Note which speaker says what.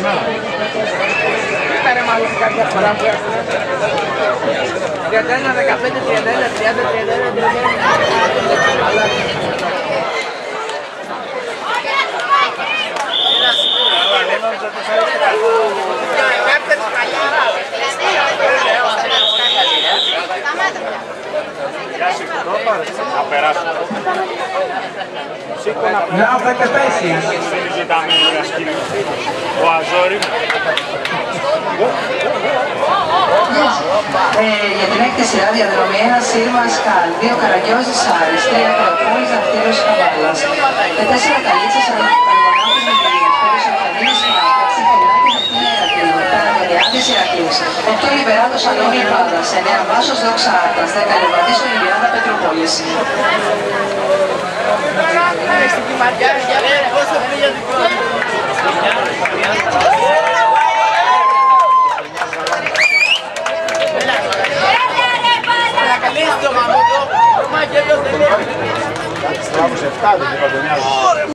Speaker 1: Ήταν μάλλον κάποια φορά που έρθουν. 31, 15, 31, 30, 31, 31.
Speaker 2: Now for the faces.
Speaker 3: Για την έκτη σειρά διαδρομή 1 Σύρμα Σκάλ, 2 Καραγκιόζης Άρης, 3 Ακροπόλης Ναυτίλιος Χαβάλας, 4 Καλίτσας Αργονάутης Μητρίας, 5 Σοφανίνης Μάκα, 6 Φωλάκης Ευθύνα Ηρακλείου, 7 Ανατολιάδης Ηρακλής, 8 Λιμπεράτος Αλόνι Πάδας, 9 Βάσος Δόξα Άρτας, 10 Λεβαντής Ολυμπιάδα Πετροπόλης.
Speaker 4: Στράβωσε 7, δεν είπα τον άλλο.